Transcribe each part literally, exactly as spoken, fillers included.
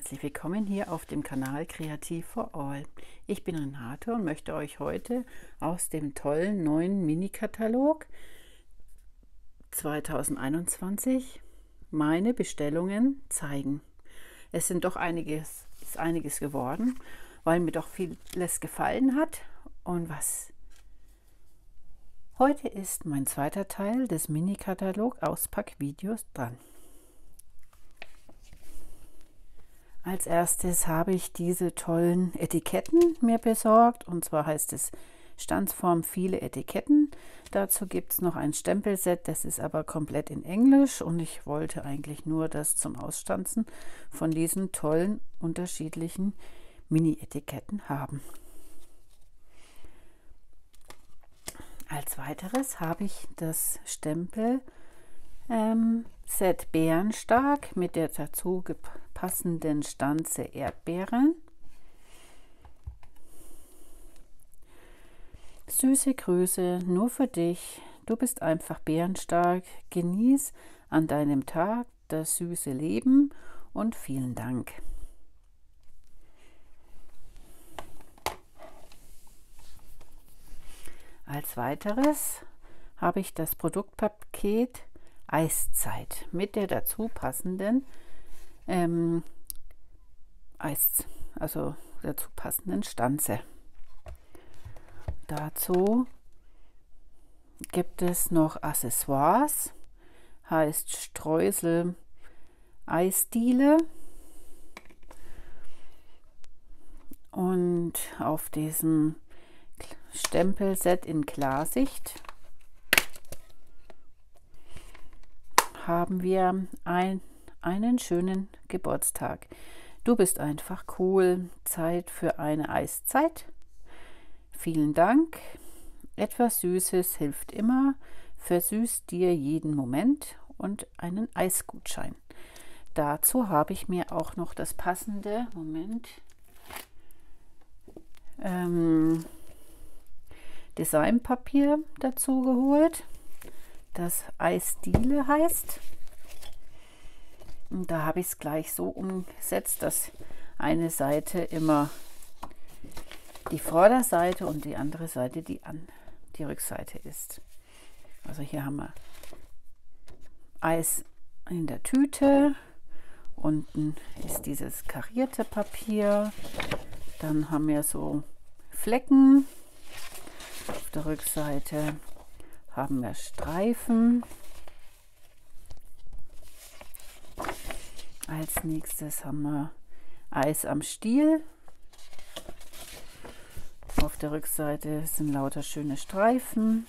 herzlich willkommen hier auf dem Kanal Kreativ for All. Ich bin Renate und möchte euch heute aus dem tollen neuen Mini-Katalog zweitausendeinundzwanzig meine Bestellungen zeigen. Es sind doch einiges, ist einiges geworden, weil mir doch vieles gefallen hat. Und was heute ist mein zweiter Teil des Mini-Katalog-Auspackvideos dran. Als erstes habe ich diese tollen Etiketten mir besorgt, und zwar heißt es Stanzform viele Etiketten. Dazu gibt es noch ein Stempelset, das ist aber komplett in Englisch und ich wollte eigentlich nur das zum Ausstanzen von diesen tollen unterschiedlichen Mini-Etiketten haben. Als weiteres habe ich das Stempel ähm, Set Bärenstark mit der dazu passenden Stanze Erdbeeren. Süße Grüße nur für dich. Du bist einfach bärenstark. Genieß an deinem Tag das süße Leben und vielen Dank. Als weiteres habe ich das Produktpaket Eiszeit mit der dazu passenden ähm, Eis, also dazu passenden Stanze. Dazu gibt es noch Accessoires, heißt Streusel Eisdiele, und auf diesem Stempelset in Klarsicht haben wir ein, einen schönen Geburtstag. Du bist einfach cool. Zeit für eine Eiszeit. Vielen Dank. Etwas Süßes hilft immer. Versüßt dir jeden Moment und einen Eisgutschein. Dazu habe ich mir auch noch das passende, Moment, ähm, Designpapier dazu geholt, das Eisdiele heißt. Und da habe ich es gleich so umgesetzt, dass eine Seite immer die Vorderseite und die andere Seite die, an, die Rückseite ist. Also hier haben wir Eis in der Tüte, unten ist dieses karierte Papier, dann haben wir so Flecken, auf der Rückseite haben wir Streifen. Als nächstes haben wir Eis am Stiel. Auf der Rückseite sind lauter schöne Streifen.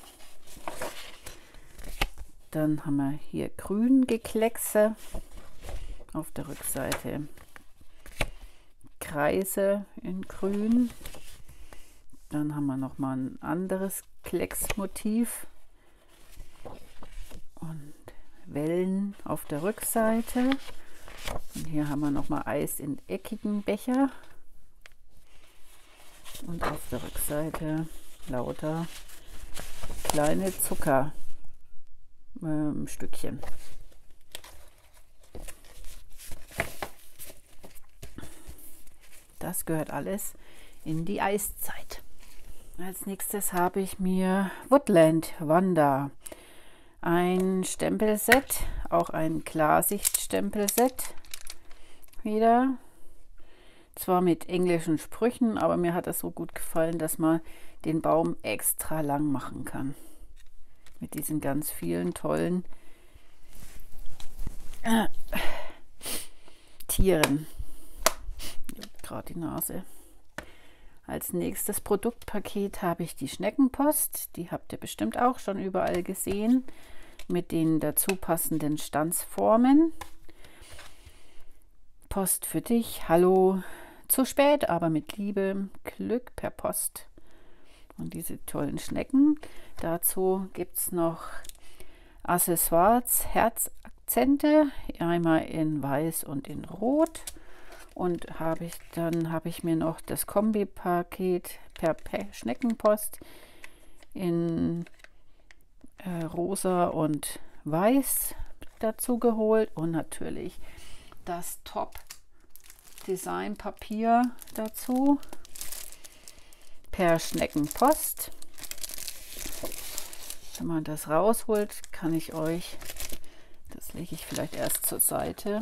Dann haben wir hier Grüngekleckse. Auf der Rückseite Kreise in Grün. Dann haben wir noch mal ein anderes Klecksmotiv und Wellen auf der Rückseite. Und hier haben wir noch mal Eis in eckigen Becher. Und auf der Rückseite lauter kleine Zuckerstückchen. Ähm, das gehört alles in die Eiszeit. Als nächstes habe ich mir Woodland Wonder, ein Stempelset, auch ein Klarsicht-Stempelset wieder. Zwar mit englischen Sprüchen, aber mir hat das so gut gefallen, dass man den Baum extra lang machen kann. Mit diesen ganz vielen tollen äh, Tieren. Gerade die Nase. Als nächstes Produktpaket habe ich die Schneckenpost. Die habt ihr bestimmt auch schon überall gesehen. Mit den dazu passenden Stanzformen. Post für dich. Hallo. Zu spät, aber mit Liebe. Glück per Post. Und diese tollen Schnecken. Dazu gibt es noch Accessoires, Herzakzente. Einmal in Weiß und in Rot. Und habe ich, dann habe ich mir noch das Kombipaket per Schneckenpost in äh, Rosa und Weiß dazu geholt. Und natürlich das Top Designpapier dazu per Schneckenpost. Wenn man das rausholt, kann ich euch, das lege ich vielleicht erst zur Seite,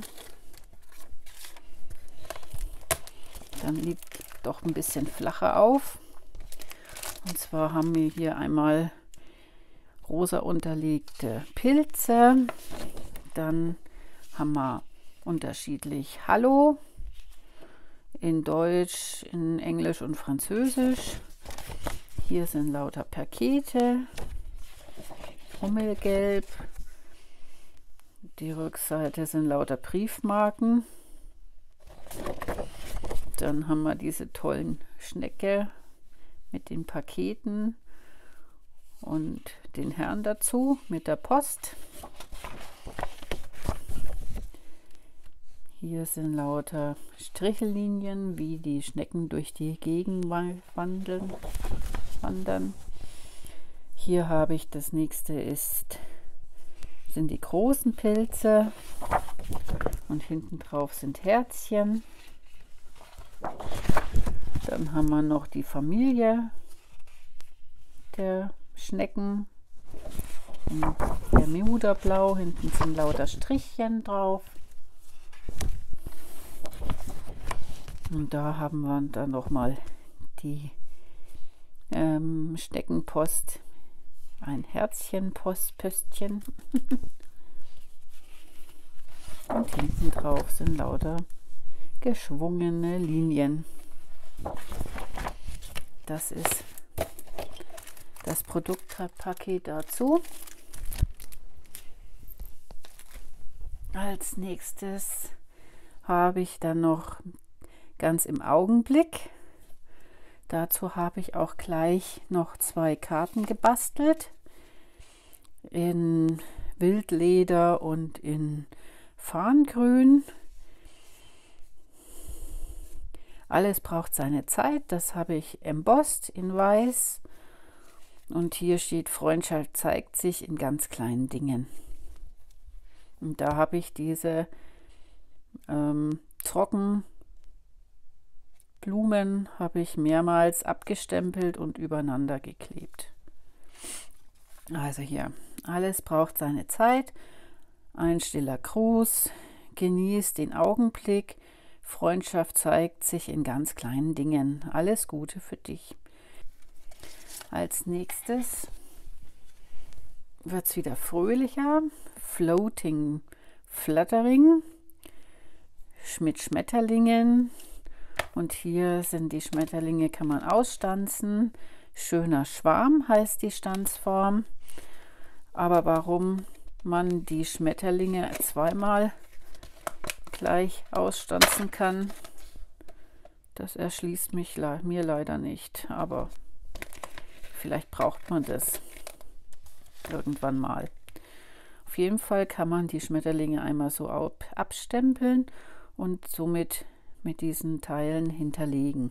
dann liegt doch ein bisschen flacher auf. Und zwar haben wir hier einmal rosa unterlegte Pilze, dann haben wir unterschiedlich Hallo in Deutsch, in Englisch und Französisch. Hier sind lauter Pakete, Hummelgelb, die Rückseite sind lauter Briefmarken. Dann haben wir diese tollen Schnecke mit den Paketen und den Herrn dazu mit der Post. Hier sind lauter Strichellinien, wie die Schnecken durch die Gegend wandeln, wandern. Hier habe ich, das nächste ist, sind die großen Pilze und hinten drauf sind Herzchen. Dann haben wir noch die Familie der Schnecken in Bermuda-Blau, hinten sind lauter Strichchen drauf. Und da haben wir dann noch mal die ähm, Schneckenpost, ein Herzchenpostpöstchen. Und hinten drauf sind lauter geschwungene Linien. Das ist das Produktpaket dazu. Als nächstes habe ich dann noch ganz im Augenblick. Dazu habe ich auch gleich noch zwei Karten gebastelt. In Wildleder und in Farngrün. Alles braucht seine Zeit. Das habe ich embossed in Weiß. Und hier steht: Freundschaft zeigt sich in ganz kleinen Dingen. Und da habe ich diese ähm, trocken Blumen habe ich mehrmals abgestempelt und übereinander geklebt. Also hier, alles braucht seine Zeit. Ein stiller Gruß, genieß den Augenblick. Freundschaft zeigt sich in ganz kleinen Dingen. Alles Gute für dich. Als nächstes wird es wieder fröhlicher. Floating Fluttering mit Schmetterlingen. Und hier sind die Schmetterlinge, kann man ausstanzen. Schöner Schwarm heißt die Stanzform. Aber warum man die Schmetterlinge zweimal gleich ausstanzen kann, das erschließt mich mir leider nicht. Aber vielleicht braucht man das irgendwann mal. Auf jeden Fall kann man die Schmetterlinge einmal so abstempeln und somit mit diesen Teilen hinterlegen.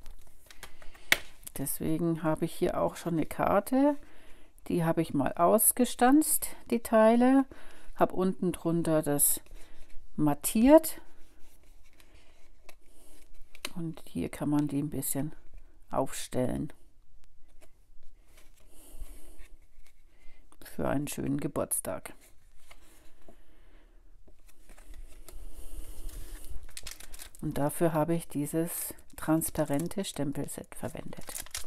Deswegen habe ich hier auch schon eine Karte, die habe ich mal ausgestanzt, die Teile, habe unten drunter das mattiert und hier kann man die ein bisschen aufstellen für einen schönen Geburtstag. Und dafür habe ich dieses transparente Stempelset verwendet.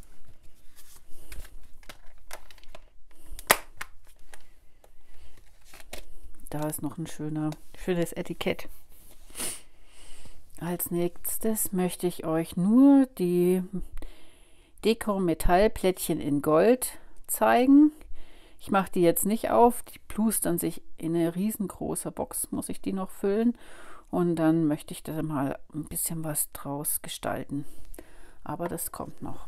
Da ist noch ein schöner, schönes Etikett. Als nächstes möchte ich euch nur die Deko-Metallplättchen in Gold zeigen. Ich mache die jetzt nicht auf, die plustern sich in eine riesengroße Box, muss ich die noch füllen. Und dann möchte ich da mal ein bisschen was draus gestalten. Aber das kommt noch.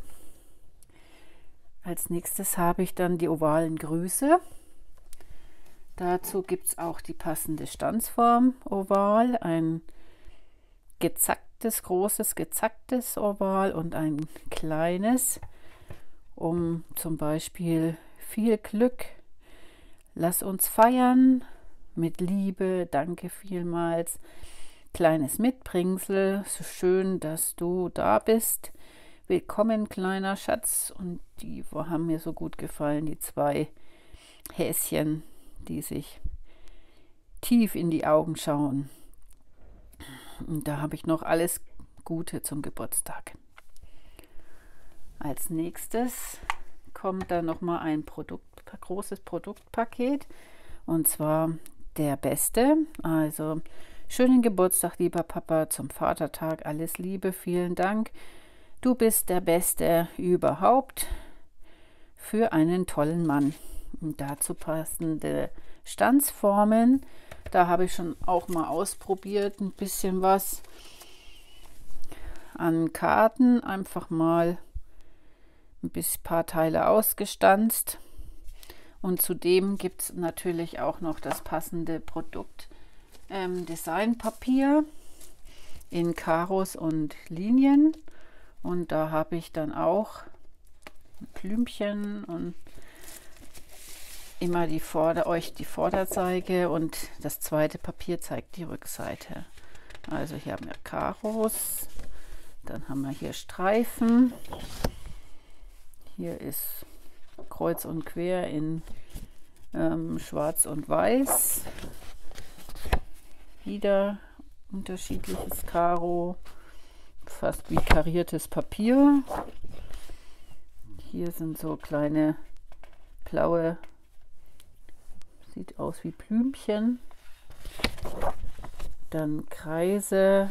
Als nächstes habe ich dann die ovalen Grüße. Dazu gibt es auch die passende Stanzform Oval, ein gezacktes, großes gezacktes Oval und ein kleines, um zum Beispiel viel Glück, lass uns feiern, mit Liebe, danke vielmals, kleines Mitbringsel. So schön, dass du da bist. Willkommen, kleiner Schatz. Und die haben mir so gut gefallen, die zwei Häschen, die sich tief in die Augen schauen. Und da habe ich noch alles Gute zum Geburtstag. Als nächstes kommt dann noch mal ein Produkt, großes Produktpaket, und zwar der Beste. Also schönen Geburtstag, lieber Papa, zum Vatertag. Alles Liebe, vielen Dank. Du bist der Beste überhaupt für einen tollen Mann. Und dazu passende Stanzformen. Da habe ich schon auch mal ausprobiert, ein bisschen was an Karten. Einfach mal ein bisschen paar Teile ausgestanzt. Und zudem gibt es natürlich auch noch das passende Produkt ähm, Designpapier in Karos und Linien. Und da habe ich dann auch Blümchen und immer die Vorder euch die Vorderseite, und das zweite Papier zeigt die Rückseite. Also hier haben wir Karos, dann haben wir hier Streifen, hier ist kreuz und quer in ähm, schwarz und weiß, wieder unterschiedliches Karo, fast wie kariertes Papier. Hier sind so kleine blaue, sieht aus wie Blümchen. Dann Kreise,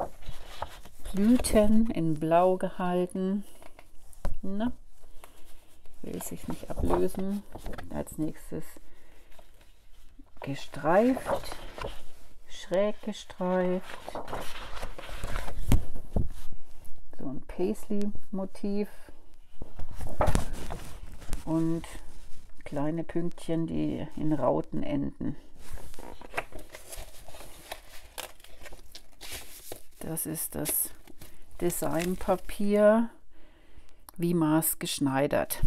Blüten in Blau gehalten. Na, will sich nicht ablösen. Als nächstes gestreift, schräg gestreift. So ein Paisley-Motiv. Und kleine Pünktchen, die in Rauten enden. Das ist das Designpapier, wie maßgeschneidert.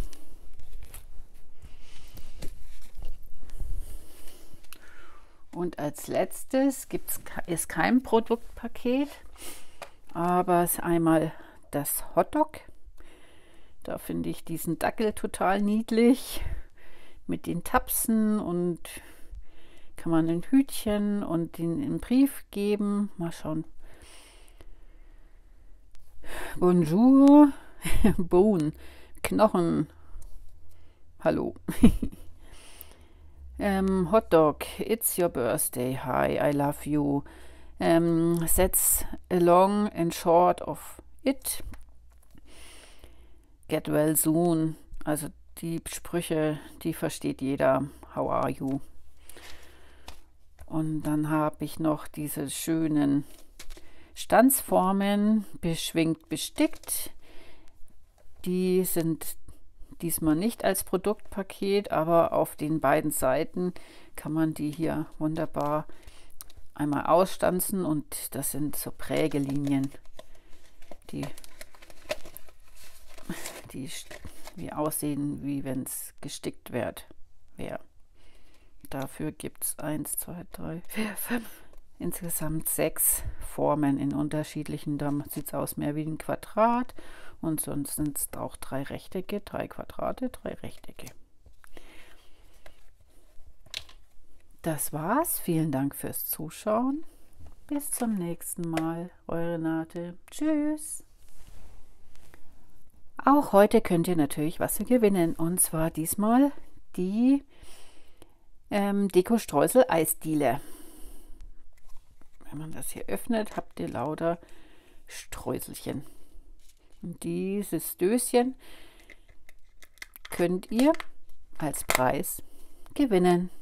Und als letztes gibt's, ist kein Produktpaket, aber es ist einmal das Hotdog. Da finde ich diesen Dackel total niedlich mit den Tapsen, und kann man ein Hütchen und den einen Brief geben. Mal schauen. Bonjour, Bone, Knochen, hallo. ähm, Hotdog, it's your birthday, hi, I love you. Ähm, that's along and short of it. Get well soon. Also die Sprüche, die versteht jeder. How are you? Und dann habe ich noch diese schönen Stanzformen, beschwingt bestickt. Die sind diesmal nicht als Produktpaket, aber auf den beiden Seiten kann man die hier wunderbar einmal ausstanzen, und das sind so Prägelinien, die, die wie aussehen, wie wenn es gestickt wird, wäre. Dafür gibt es eins, zwei, drei, vier, fünf, insgesamt sechs Formen in unterschiedlichen. Da sieht es aus mehr wie ein Quadrat, und sonst sind es auch drei Rechtecke, drei Quadrate, drei Rechtecke. Das war's. Vielen Dank fürs Zuschauen. Bis zum nächsten Mal. Eure Renate. Tschüss. Auch heute könnt ihr natürlich was gewinnen, und zwar diesmal die ähm, Deko-Streusel Eisdiele. Wenn man das hier öffnet, habt ihr lauter Streuselchen. Und dieses Döschen könnt ihr als Preis gewinnen.